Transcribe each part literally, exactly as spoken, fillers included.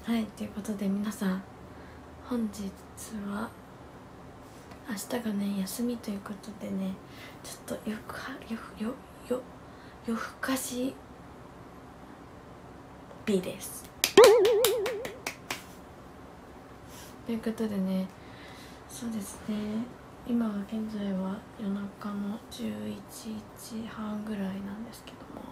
はい、ということで皆さん、本日は明日がね休みということでね、ちょっとよくはよよよ夜更かし日です。ということでね、そうですね、今は現在は夜中のじゅういちじはんぐらいなんですけども、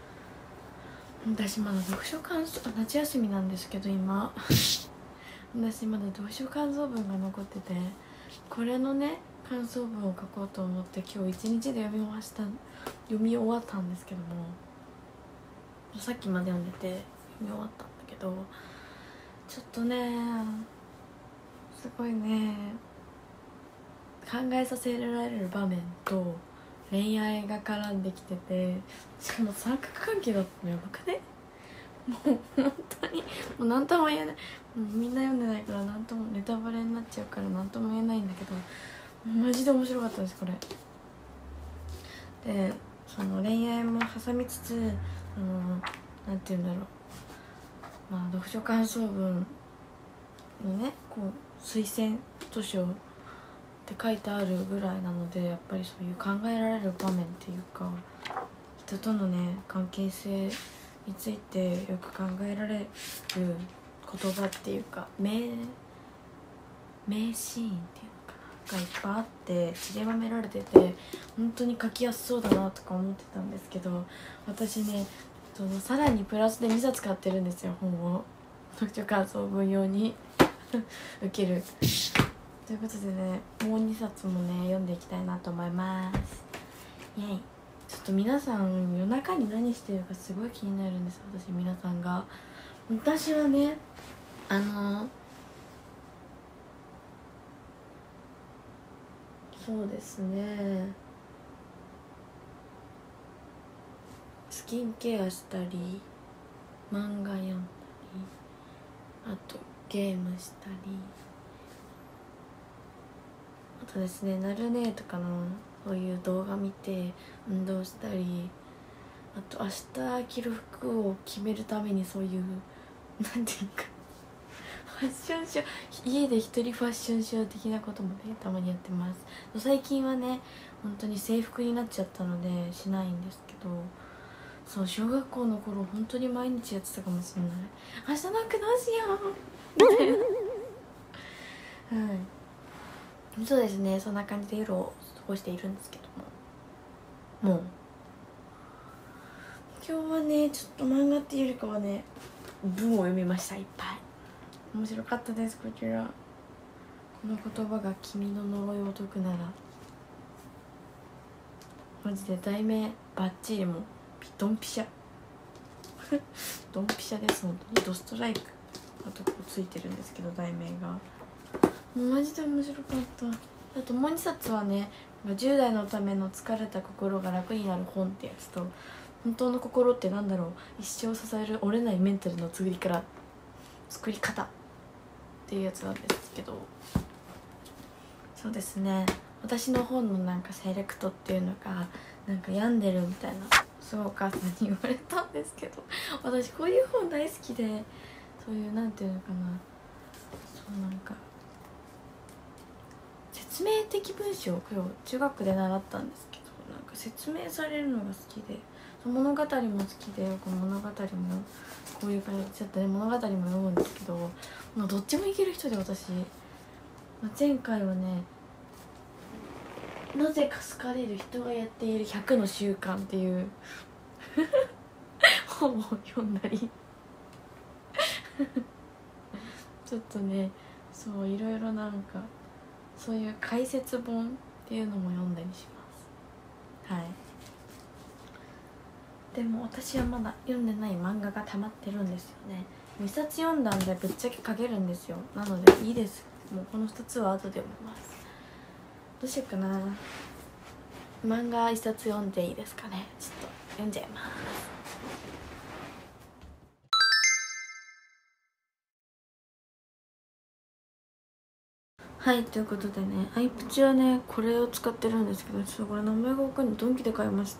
私まだ読書感想夏休みなんですけど今私まだ読書感想文が残ってて、これのね感想文を書こうと思って今日一日で読みました読み終わったんですけども、さっきまで読んでて読み終わったんだけど、ちょっとねすごいね考えさせられる場面と恋愛が絡んできてて、しかも三角関係だったのやばくね。もう本当にもう何とも言えない、もうみんな読んでないから何ともネタバレになっちゃうから何とも言えないんだけど、マジで面白かったですこれで。その恋愛も挟みつつ、あのなんて言うんだろう、まあ読書感想文のねこう推薦図書って書いてあるぐらいなので、やっぱりそういう考えられる場面っていうか、人とのね関係性についてよく考えられる言葉っていうか名名シーンっていうのかながいっぱいあって散りばめられてて、本当に書きやすそうだなとか思ってたんですけど、私ねそのさらにプラスでにさつ買ってるんですよ、本を読書感想文用に受けるということでね、もうにさつもね読んでいきたいなと思います。イエイ。ちょっと皆さん夜中に何してるかすごい気になるんです、私。皆さんが。私はねあのそうですね、スキンケアしたり漫画読んだり、あとゲームしたり、あとですねなるねとかのそういう動画見て運動したり、あと明日着る服を決めるためにそういうなんていうかファッションショー、家で一人ファッションショー的なこともねたまにやってます。最近はね本当に制服になっちゃったのでしないんですけど、そう小学校の頃本当に毎日やってたかもしれない。明日なんかどうしようみたいなはいそうですね、そんな感じで夜を過ごしているんですけども、もう今日はねちょっと漫画っていうよりかはね文を読みました。いっぱい面白かったです。こちら、この言葉が君の呪いを解くなら、マジで題名バッチリもドンピシャドンピシャです。本当にドストライクあとこうついてるんですけど、題名がもうマジで面白かった。あともうにさつはね、じゅう代のための疲れた心が楽になる本ってやつと、本当の心ってなんだろう、一生支える折れないメンタルの作りから作り方っていうやつなんですけど、そうですね、私の本のなんかセレクトっていうのがなんか病んでるみたいなすごいお母さんに言われたんですけど、私こういう本大好きで、そういうなんていうのかな、そうなんか説明的文章を今日中学で習ったんですけど、なんか説明されるのが好きで、物語も好きで、よく物語もこういう感じだったね、物語も読むんですけど、まあ、どっちもいける人で私、前回はねなぜか好かれる人がやっているひゃくの習慣っていう本を読んだりちょっとねそういろいろなんかそういう解説本っていうのも読んだりします。はい。でも私はまだ読んでない漫画が溜まってるんですよね。にさつ読んだんでぶっちゃけ書けるんですよ。なのでいいです、もうこのふたつは後で読みます。どうしようかな、漫画いっさつ読んでいいですかね。ちょっと読んじゃいます。はい、ということでね、アイプチはねこれを使ってるんですけど、ちょっとこれ名前がわかんない、ドンキで買いました。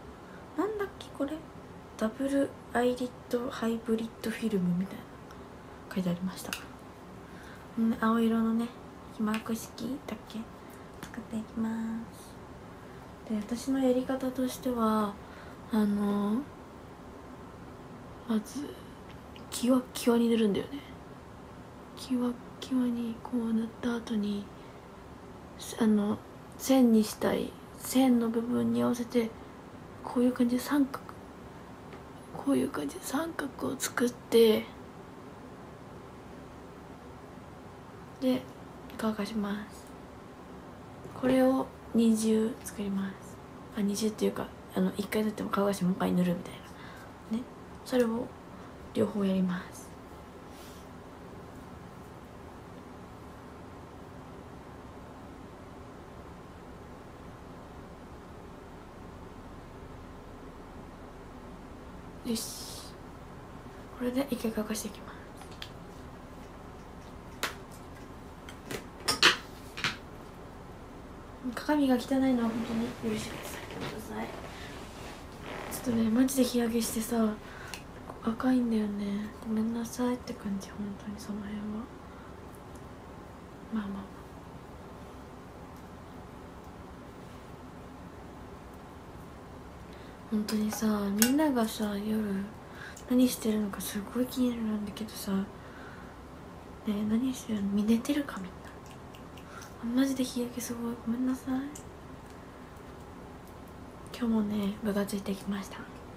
なんだっけこれ、ダブルアイリッドハイブリッドフィルムみたいな書いてありました。うん、青色のねひまわく式だっけ作っていきます。で私のやり方としてはあのまずキワキワに塗るんだよね。キワキワにこう塗った後にあの線にしたい線の部分に合わせてこういう感じで三角こういう感じで三角を作ってで乾かします。これを二重作ります。あ二重っていうかあの一回塗っても乾かしてもう一回塗るみたいなね、それを両方やります。よし、これで一回乾かしていきます。鏡が汚いのは本当に許してください。ちょっとねマジで日焼けしてさ赤いんだよね。ごめんなさいって感じ。本当にその辺はまあまあまあ本当にさみんながさ夜何してるのかすごい気になるんだけどさねえ何してるの？寝てるかみんな。マジで日焼けすごいごめんなさい。今日もね部がついてきました。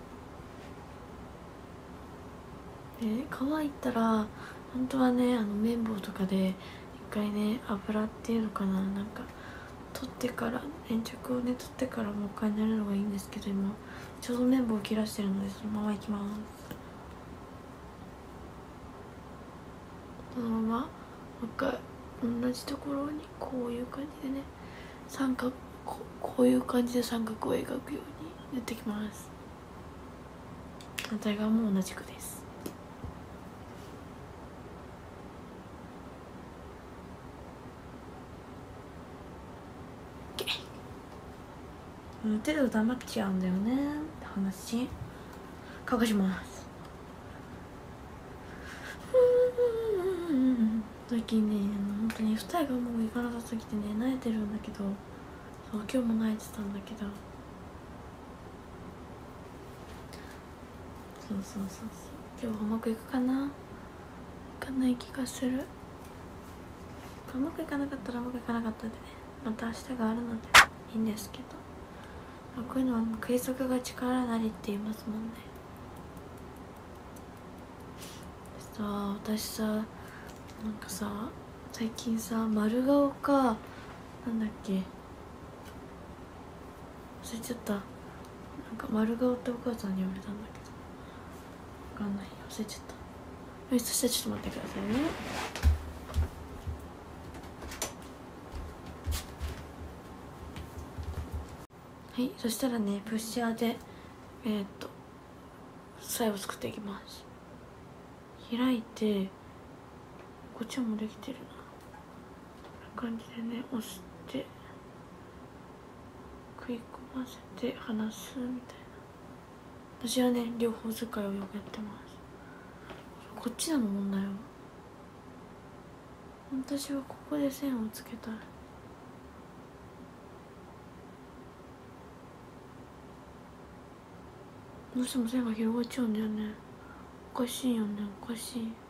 で乾いたら本当はねあの綿棒とかで一回ね油っていうのかななんか取ってから粘着をね取ってからもう一回塗るのがいいんですけど今ちょうど綿棒を切らしてるのでそのままいきます。そのままもう一回同じところにこういう感じでね三角 こ, こういう感じで三角を描くように塗ってきます。反対側も同じくです。塗ってると黙っちゃうんだよねって話。乾かします。最近ね本当に二重がもういかなさすぎてね慣れてるんだけどそう今日も慣れてたんだけどそうそうそうそう今日はうまくいくかな。いかない気がする。うまくいかなかったらうまくいかなかったでねまた明日があるのでいいんですけどこういうのは継続が力なりって言いますもんね。さあ私さなんかさ最近さ丸顔かなんだっけ忘れちゃった。なんか丸顔ってお母さんに言われたんだけどわかんない忘れちゃった。よしそしたらちょっと待ってくださいね。はい、そしたらねプッシャーでえー、っと鞘を作っていきます。開いてこっちもできてるなこんな感じでね押して食い込ませて離すみたいな。私はね両方使いをよくやってます。こっちなの問題は。私はここで線をつけたい。どうしても線が広がっちゃうんだよね。おかしいよねおかしい。